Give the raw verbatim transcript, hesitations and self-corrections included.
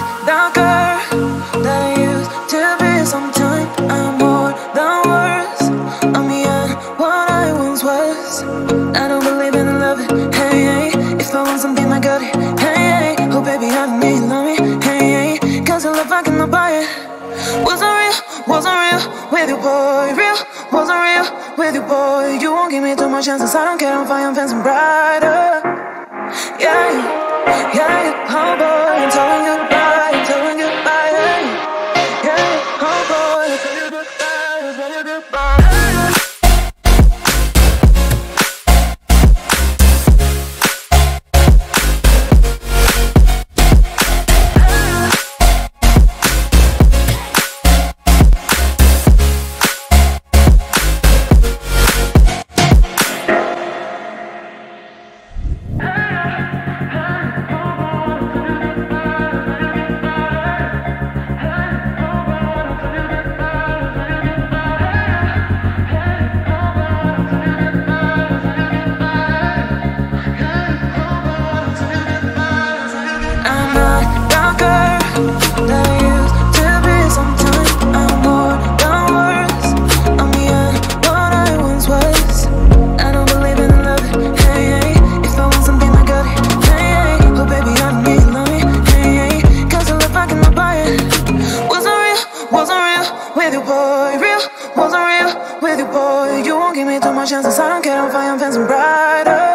the girl that I used to be. Sometimes I'm more than words. I'm beyond what I once was. I don't believe in love, hey, hey. If I want something, I got it, hey, hey. Oh baby, I don't need love me, hey, hey. Cause the love I cannot buy it. Wasn't real, wasn't real with you, boy. Real, wasn't real with you, boy. You won't give me too much chances. I don't care, I'm fine, I'm fancy brighter. Yeah, yeah, yeah, oh boy, I'm telling you goodbye, I'm telling you goodbye, yeah, yeah, oh boy, I'm telling you goodbye, I'm telling you goodbye. With you, boy, you won't give me too much chances. I don't care, I'm fine, I'm fancy brighter.